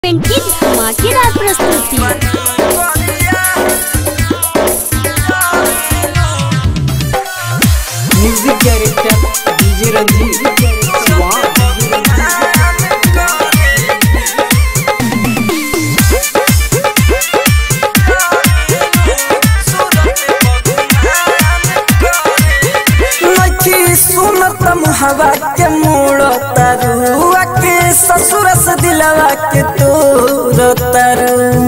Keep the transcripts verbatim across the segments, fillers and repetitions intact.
की धमाकेदार प्रस्तुति। Music director DJ Ranjit. हवा के मोड़ तरुआ के ससुर से दिलवा के तोर तरु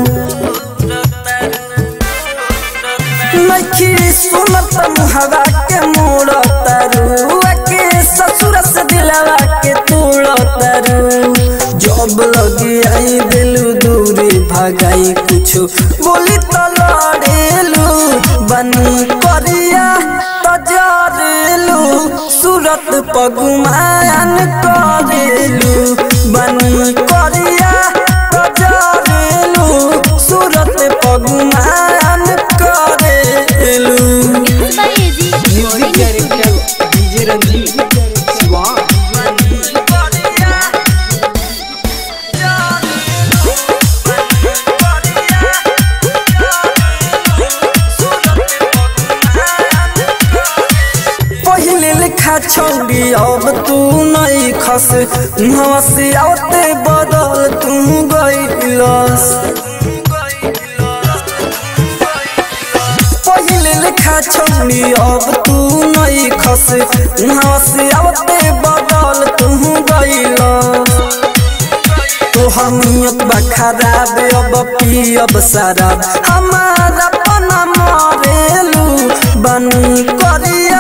नखी सुनत हवा के मोड़ तरुआ के ससुर से दिलवा के तोड़ तरु जब लगी आई दिलू दूरी भगाई कुछ बोली तो लड़ेलू बनी करिया तो जरेलू सूरत पगुमान करेलू बनी करिया तो जरेलू सूरत पगुमान करेलू। Music director DJ Ranjit. छौड़ी अब तू नहीं खस नवसी आते बदल तू गइलस पहिले लिखा छौड़ी अब तू नहीं खस नवसी आते बदल तू गइलस तो हमियत बा खराब अब पियब शराब हमारा पना मरेलू बनी करिया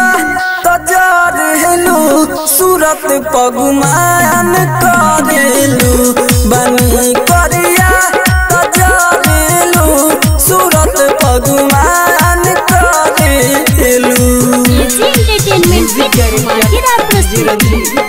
सूरत पगुमान करेलू बनी करिया तजरेलू सूरत पगुमान करेलू। Music director DJ Ranjit.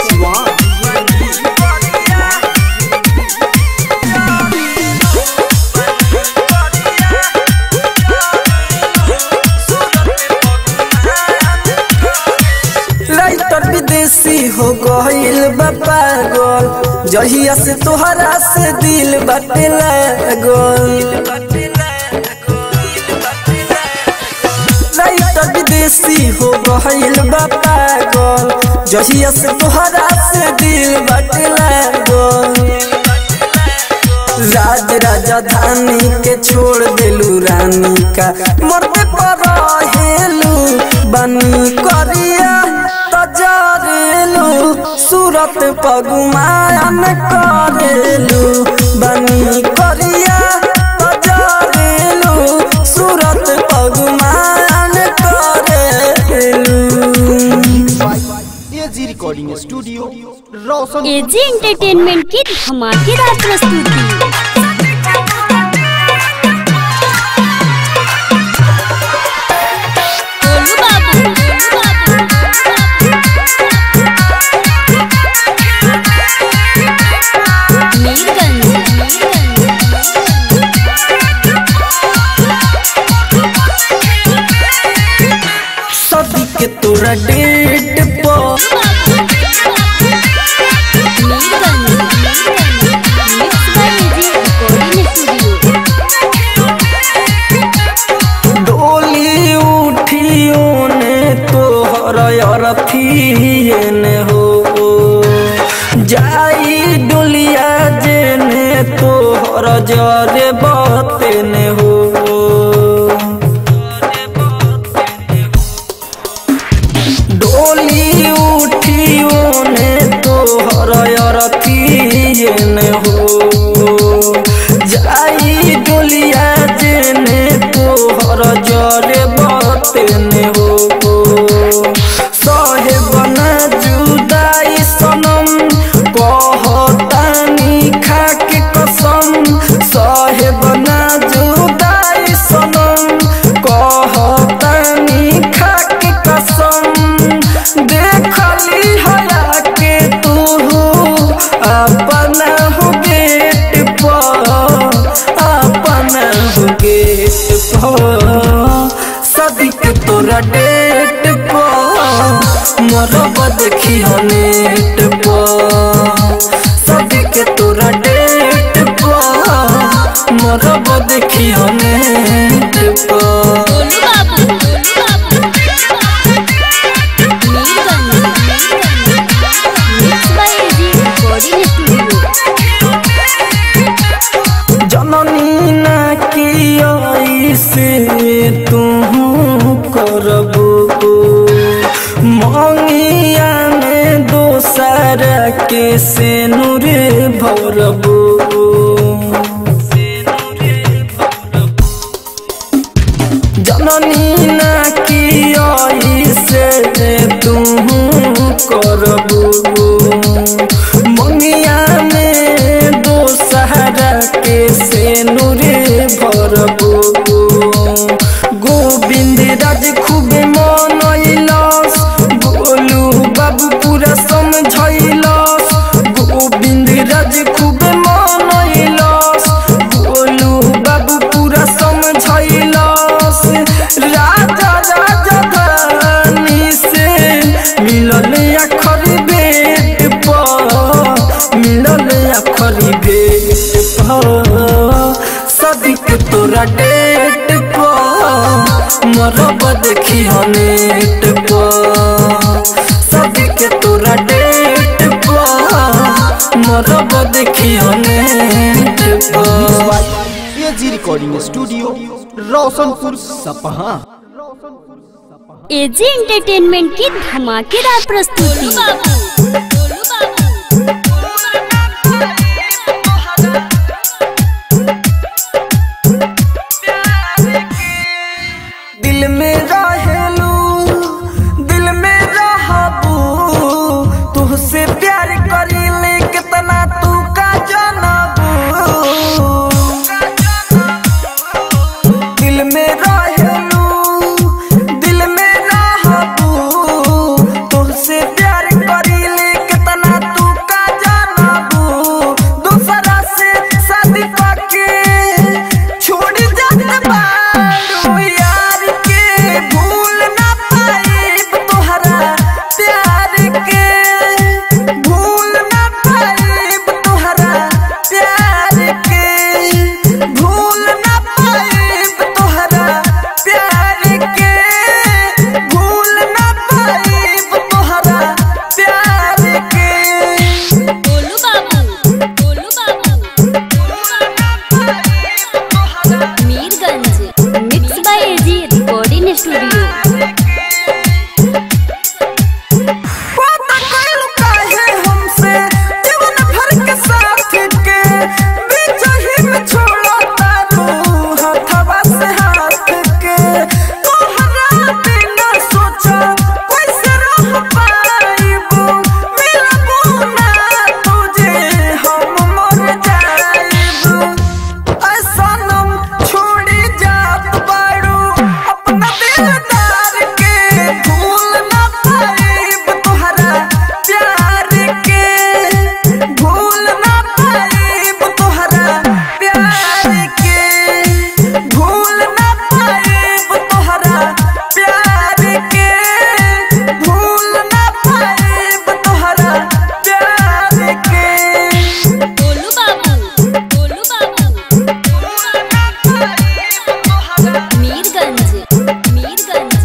विदेशी हो गइल बा पागल जहिया से तोहरा से दिल बाटे लागल राइटर विदेशी हो गइल बा पागल जहिया से तोहरा से दिल बाटे लागल राज राजधानी के छोड़ देलू रानी का मरते पर हेलू बनी करिया तजरेलू सूरत पगुमान करेलू बनी करिया तजरेलू सूरत पगुमान करेलू। AG recording studio Roshan. AG entertainment की धमाकेदार प्रस्तुति। तोरा डेट पर डोली उठियो ने तोहर अरथियन हो जाई डोलिया जेने तोहर जरे बतन हो डोली उठियो ने तोहर अरथियन हो जाई डोलिया जेने तोहर जरे बतन हो सहे बना जुदाई सनम कहतानी खाके कसम सहे बना जुदाई सनम कहतानी खाके कसम देखली हया के तू अपना हो गेट पर अपना हो गेट पर सदिक तोरा डेट पर मरब देखी नेट पर सदिक तोरा डेट देखी हमें को Golu Babu mix by AG recording studio. जननी ना की से तू करबो मंगिया में दोसर के से नूर भरबो जननी ना की से तू करबो मंगिया में दोसर के से नूर भरबो गोविंद राज खूब मनैलस गोलू बाबू पूरा समझैलस गोविंद राज खूब मनैलस गोलू बाबू पूरा समझैलस राजा राजा धानी से मिलल अखर बेट पर मिलल अखर बेट पर सदिक तोरा डेट पर मरब देखी नेट पर सदिक तोरा डेट पर मरब देखी नेट पर। एजी रिकॉर्डिंग स्टूडियो रोशनपुर सपहा। एजी एंटरटेनमेंट की धमाकेदार प्रस्तुति। दिल में रहेलू दिल में रहबू तुझसे प्यार करीले कितना तू का जानबू दिल में रहेलू दिल में रहबू तुझसे प्यार करीले कितना तू का जानबू दूसरा से शादी करके छोड़ जाते बारू यार के भूल ना पाइब तोहरा प्यार के भूल ना पाइब तोहरा प्यार के भूल ना पाइब तोहरा प्यार के भूल ना पाइब तोहरा प्यार के Golu Babu Golu Babu Mirganj mix by AG recording studio. वादा कइलू काहे हमसे जीवन भर के साथ के बीच ही में छोड़ा तारू हथवा से हाथ के तोहरा बिना सोचा कैसे रह पाइबू मिलबू ना तुझे हम मर जाइबू ऐसा नम छोड़ी जात बारू अपना दिलदार के भूल ना पाइब तोहरा प्यार के भूल ना पाइब तोहरा प्यार के भूल ना पाइब तोहरा प्यार के भूल ना पाइब तोहरा प्यार के गोलू बाबू गोलू बाबू मीरगंज मीरगंज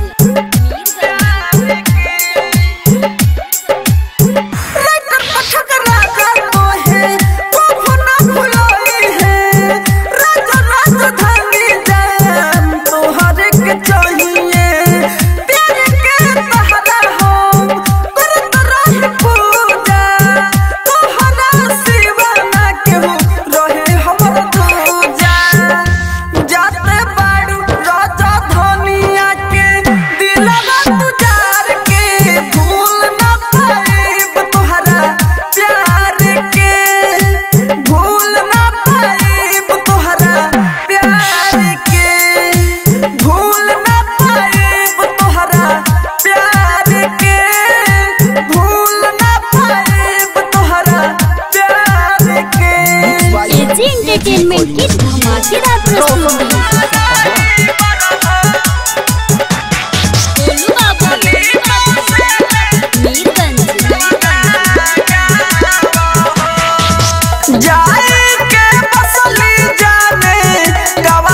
राइटर पछक राजा तो है वो ना भुलाई है राजा राजधानी जान तोहर के चाहिए प्यार के तहरा हम करत रहे पूजा तोहरा सिवा ना केहू रहे हमर दूजा जाते बाड़ू राजा धनिया के दिलवा तुजार के भूल ना पाइब तोहरा प्यार के भूल ना पाइब तोहरा प्यार के भूल ना पाइब तोहरा प्यार के भूल ना पाइब तोहरा प्यार के। एजी एंटरटेनमेंट की धमाकेदार प्रस्तुति। गोलू बाबू मीरगंज जाए के बसली जाने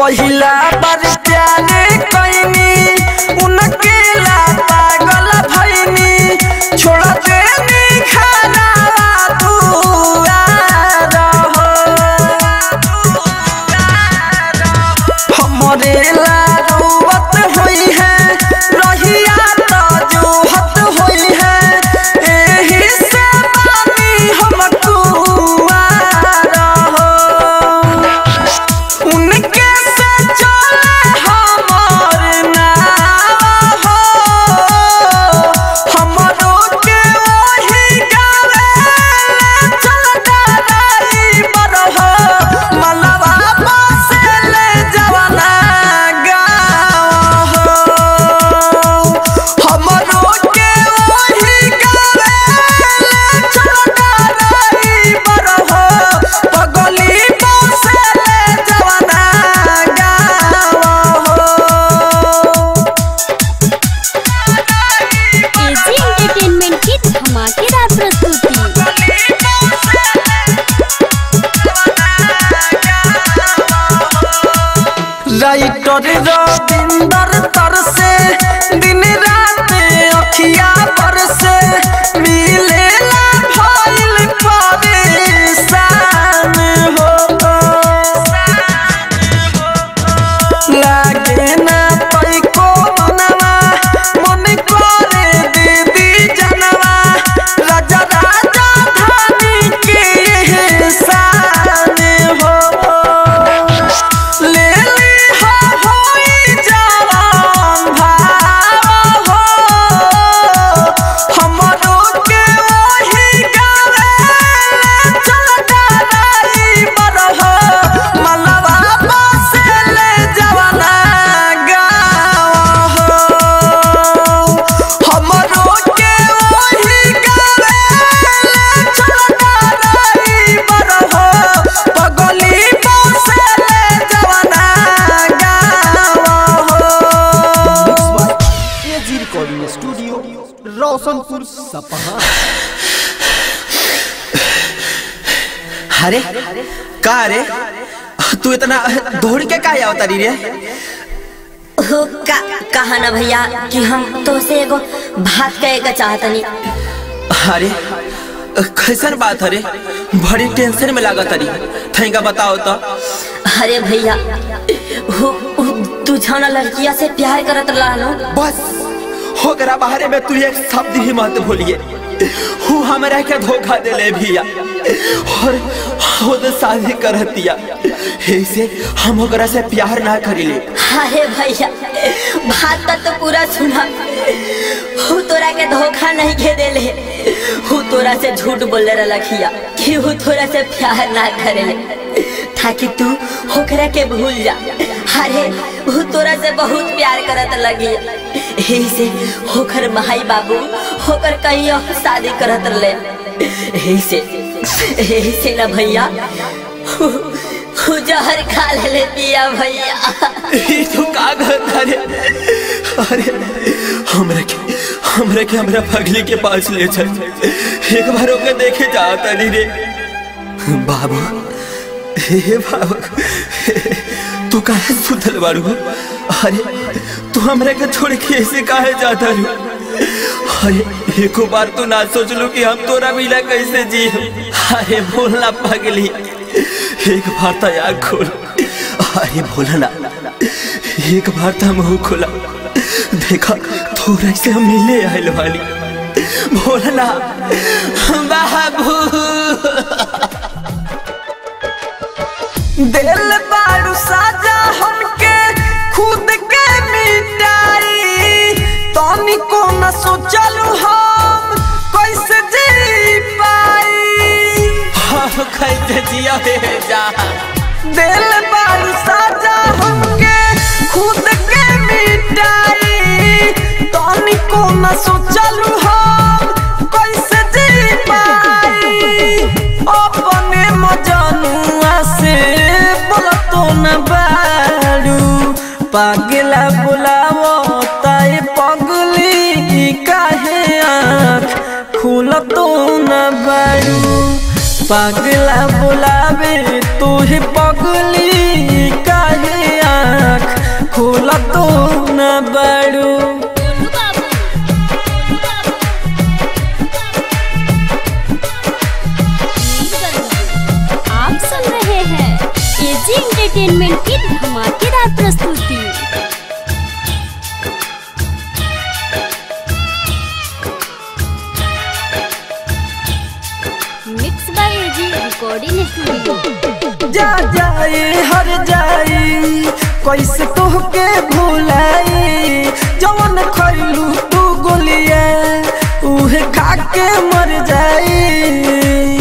पहिला बार प्यारे कइनी उनके ला पागल भइनी छोड़ देनी खाना दुआर हो हमरे ला रोवत होई है रहिया तो जोहत होई है एही से बानी हम कुआर हो उनके से चले हमर नाव हो हमरो के वही गावे चल डालाई बरह मलवा बसेले जवाना गाँव हो हमरो के वही गावे चल डालाई बरह पगली बसेले जवाना गाँव हो एजी एंटरटेनमेंट की धमाकेदार प्रस्तुति। राइटर रविंदर तरसे दिन रात अखिया बरसे मिलेला भइल परेशान हो लागे ना पैको मनवा मन करे दीदी जनवा राजा राजा धानी के एहसान हो ले ली हो होई जवान भाव हो हमरो के वही गावे चल डालाई बरह मलवा बसेले जवाना गाँव हो हमरो के वही गावे चल डालाई बरह पगली बसेले जवाना गाँव हो एजी रिकॉर्डिंग स्टूडियो रोशनपुर सपहा। अरे का रे तू इतना दौड़ के का आवता री रे हो का कहा ना भैया कि हम तो से एगो बात कहे के चाहतनी। अरे कैसन बात अरे बड़ी टेंशन में लागत रही थैंका बताओ तो। अरे भैया हो हो, तू जाना लड़किया से प्यार करत रहलो बस होकरा बाहरे में तू एक शब्द ही मत भूलिए हूँ हमरा के धोखा दे ले भैया और खुद शादी करतिया ऐसे हम ओकरा से प्यार ना करिले। अरे भैया बात तो पूरा सुना हूँ तोरा के धोखा नहीं के देले हूँ तोरा से झूठ बोले रखिया कि हूँ तोरा से प्यार ना करेले ताकि तू होकरा के भूल जा। अरे हूँ तोरा से बहुत प्यार करत लगी यही से होकर भाई बाबू होकर कहीं और शादी करत ले यही से यही से ना भैया हूँ जहर खा ले पिया भैया। ये तो का करता रे अरे हमरा के हमरा के हमरा पगली के पास ले चल एक बार ओके देखे जाता नहीं रे बाबू हे बाबू तू काहे सुतल बारू अरे तू हमरा के छोड़ के ऐसे काहे जाता रू अरे एको बार तो ना सोच लो कि हम तोरा मिला कैसे जी अरे बोलना पगली एक बार तो आँख खोल अरे बोलना एक बार तो मुँह खोला देखा थोड़ा से हम मिले आयल वाली बोलना बाबू दिल बारू साजा हमके खुद के मिटाई तनी को न सोचलू हम कैसे जी पाई हम कैसे जिया हे जा दिल बारू साजा हमके खुद के मिटाई तनी को न सोचलू हम कैसे जी पाई अपने मजनुआ से बोलतो न बारू पागला बुलावो ताई पगली काहे आँख खुलतो न बारू पागला बुलावे तू ही पगली काहे आँख एंटरटेनमेंट की धमाकेदार प्रस्तुति। Mix by AG recording studio. जा जाए हर जाए कैसे तोहके भुलाई, जवन खैलू तू गोलिया उहे खा के मर जाई।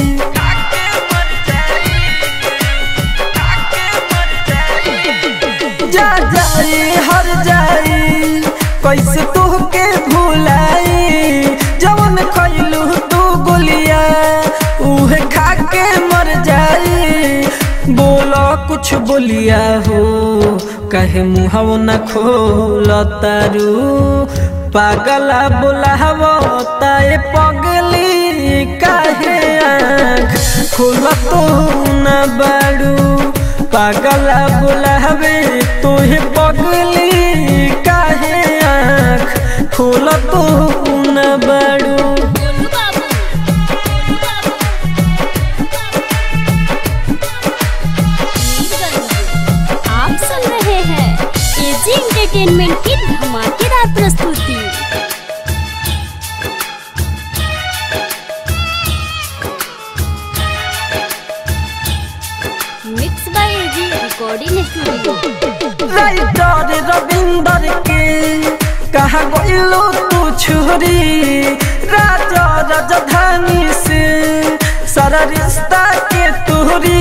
जा जाए हर जाए कैसे तोहके भुलाई, जवन खैलू तू गोलिया उहे खा के मर जाई। बोलो कुछ बोलिया हो कहे मुहाव न खोल तारू, पागला बोलावो ताए पगली काहे आँख खोल तो न बाड़ू। पागला बोलावे तोहे पगली काहे आँख खोल तो न बाड़ू। आप सुन रहे हैं एजी एंटरटेनमेंट की धमाकेदार प्रस्तुति। Mix by AG recording studio. Writer Ravinder के कहा गइलो तू छोरी, राजा राजधानी से सारा रिश्ता के तोरी।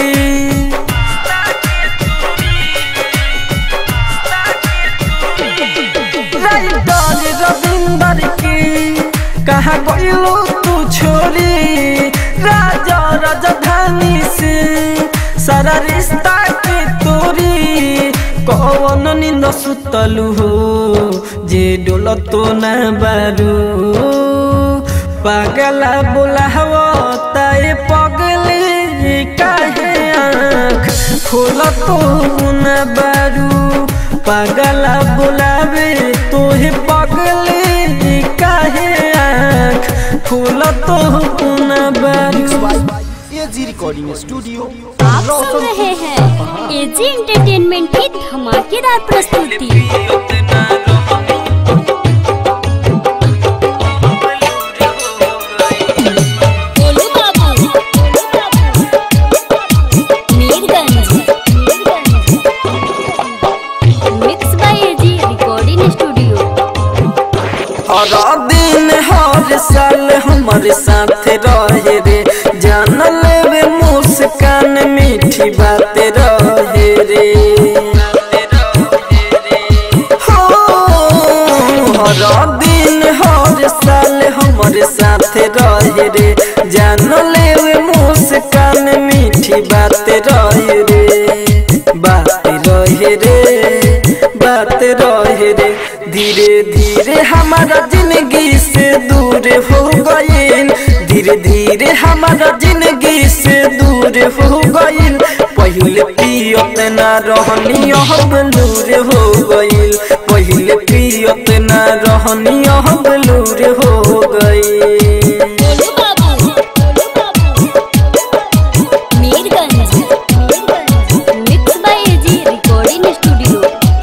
राइटर रविंदर के कहा गइलो तू छोरी, राजा राजधानी से सारा रिश्ता के तोरी। कौन नींद सुतलू हो जे डोल तो न बारू, पागला बोलावो ताए पगली काहे आँख खोल तो न बारू। पागला बोलावे तोहे पगली काहे आँख खोल तो न बारू। AG recording studio. आप सुन रहे हैं एजी एंटरटेनमेंट की धमाकेदार प्रस्तुति। Mirganj mix by AG recording studio. हर दिन हर साल हमारे साथ रहे रे, जान लेवे मुस्कान मीठी बात रहे रे। हो हर दिन हर साल हमारे साथ रहे रे, जान लेवे मुस्कान मीठी बात रहे रे। बात रहे रे बात रहे रे, धीरे धीरे हमारा जिंदगी से दूर हो गइल, धीरे धीरे हमारा जिंदगी से दूर हो गइल। पहले पियत ना रहनी अब लूर हो गइल, पहले पियत ना रहनी अब लूर हो गइल। Mirganj mix by AG recording studio.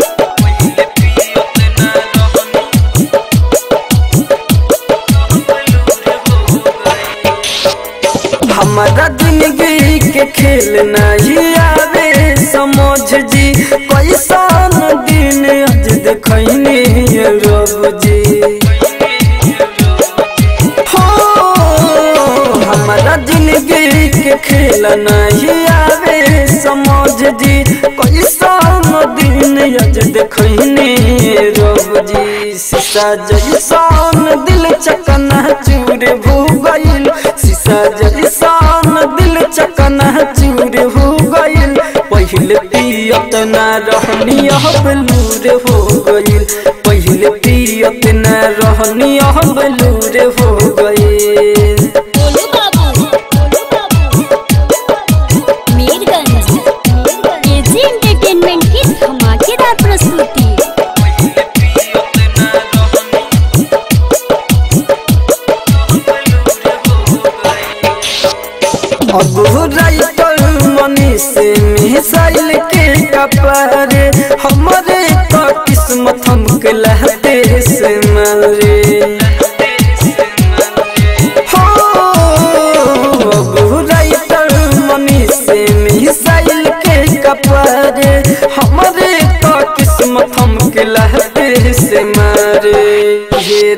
हमारा जिंदगी के खेल नहीं आवे समझ जी, कैसन दिन आज देखनी रब जी। हो हमारा जिंदगी के खेल नहीं आवे समझ जी, कैसन दिन आज देखनी रब जी। शीशा जैसन दिल चकना चूर हो गइल, शीशा जैसन दिल चकना चूर हो गइल। पहले पियत ना रहनी अब लूर हो गइल, पहले पियत ना रहनी अब लूर हो गइल। मीरगंज एजी एंटरटेनमेंट की धमाकेदार प्रस्तुति। अब राइटर मनीष मिसाइल के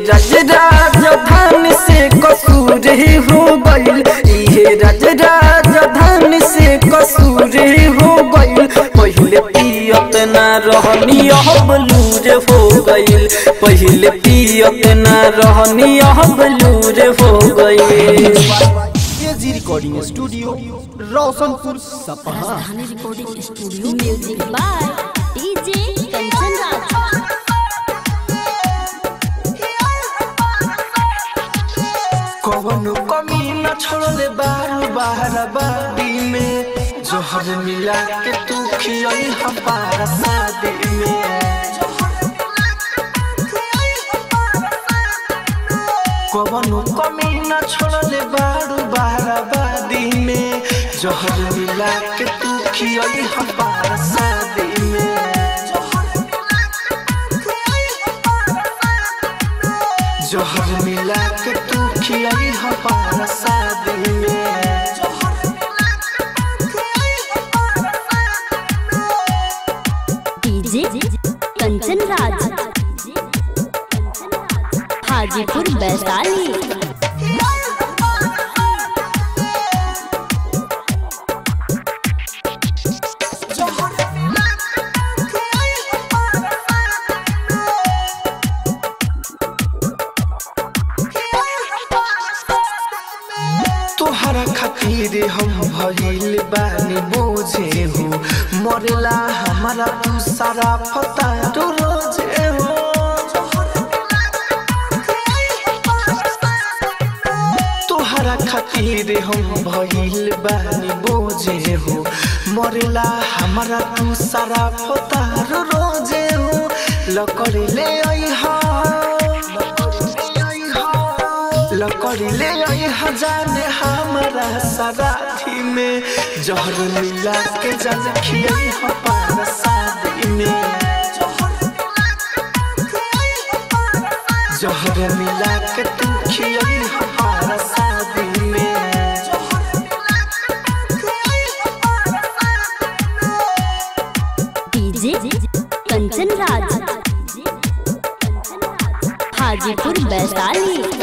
राज राजधानी से कसूर हो गइल, इहे राज राजधानी से कसूर हो गइल। पहले पियत ना रहनी अब लूर हो गइल, पहले पियत ना रहनी अब लूर हो गइल। AG recording studio Roshanpur Sapaha. Recording studio music by DJ Kanchan Raj. कौनो कमी न छोड़ले बार बार बादी में, जोहर मिला के तू खियाई हमारा शादी में। कौनो कमी न छोड़ले बार बार बादी में, जोहर मिला के तू खियाई हमारा शादी में। जोहर मिला के तू खियाई हमारा शादी में। डीजे कंचन राज हाजीपुर वैशाली। तोहरा खातिर हम भइल बानी बोझे हो, मरला हमारा तू सारा पता तो रोजे हो। तोहरा खातिर हम भइल बानी बोझे हो, मरला हमारा तू सारा पता रोजे हो। लकड़ी ले आई हा लकड़ी ले आई हजाने हमारा सराठी में, जहर मिला के जल खियाई हमारा शादी में। जहर मिला के तू खियाई हमारा शादी में। डीजे कंचन राज हाजीपुर वैशाली।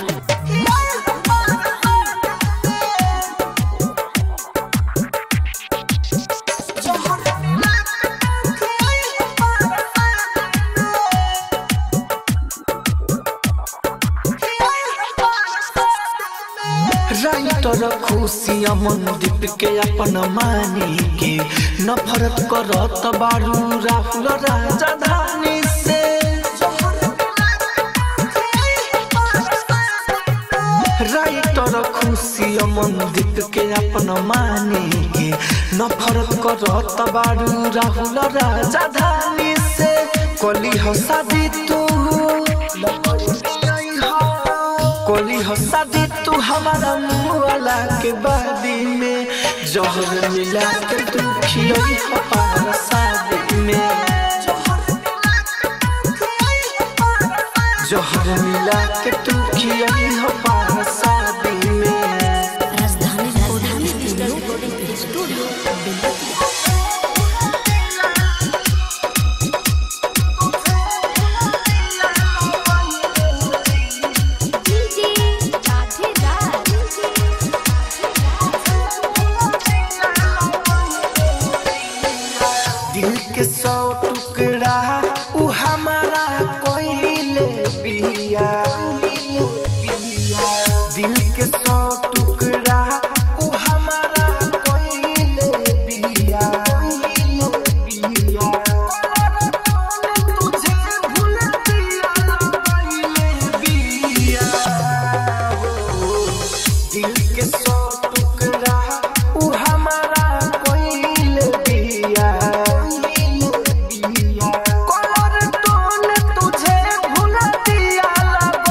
राइटर खुशी अमनदीप के अपन मानी के, नफरत करत बारू राहुल राजधानी से। राइटर खुशी अमनदीप के अपन मानी के, नफरत करत बारू राहुल राजधानी से। कली हो शादी तू कोली हो शादी तू हमारा मुआला के बादी में, जहर मिला के तू खियाई हमारा शादी में। जहर मिला के तू खियाई हमारा शादी में। राजधानी रिकॉर्डिंग स्टूडियो दिल के सौ टुकड़ा उ हमारा कोइले पिया, दिल के सौ टुकड़ा उ हमारा कोइले पिया। तुझे भूल दिया पिया, दिल के सौ टुकड़ा उ हमारा कोइले पिया। कलर टोन तुझे भूल दिया।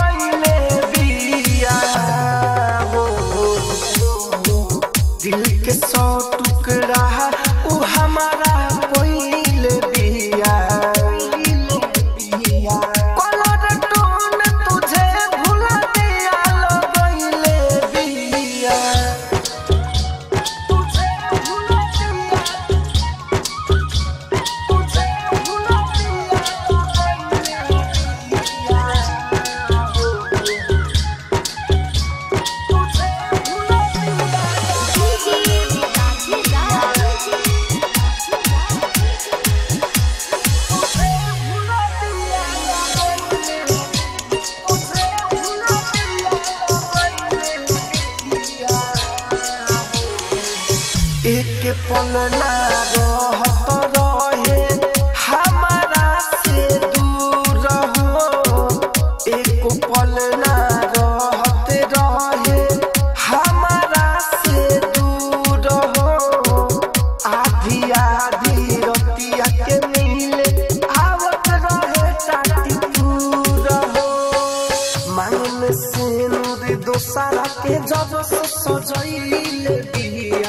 पल ना रहत रहे हमारा से दूर हो, एक पल ना रहत रहे हमारा से दूर हो। आधी आधी रतिया के मिले आवत रहे टाटी दूर हो, मांगल से नूर दोसारा के जब से सजैले दिया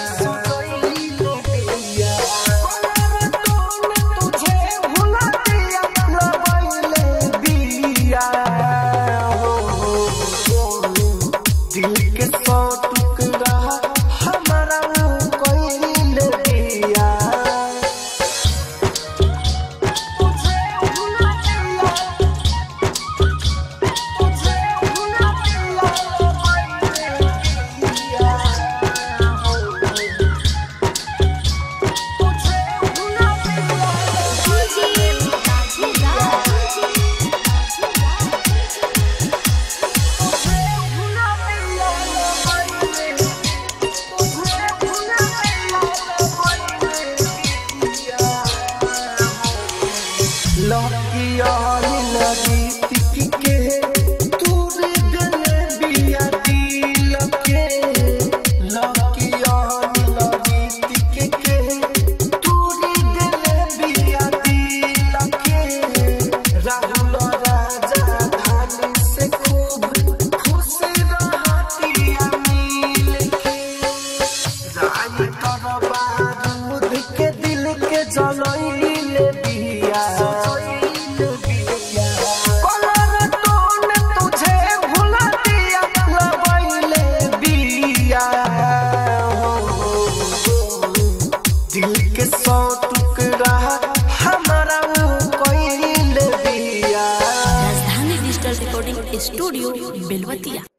राजधानी डिजिटल रिकॉर्डिंग स्टूडियो बेलवतिया।